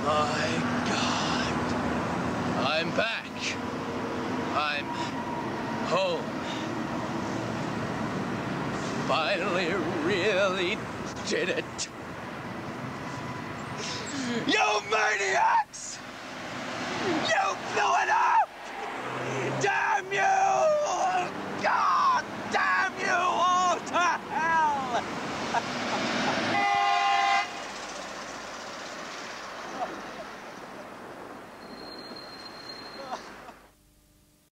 My God. I'm back. I'm home. Finally really did it. You maniacs! You blew it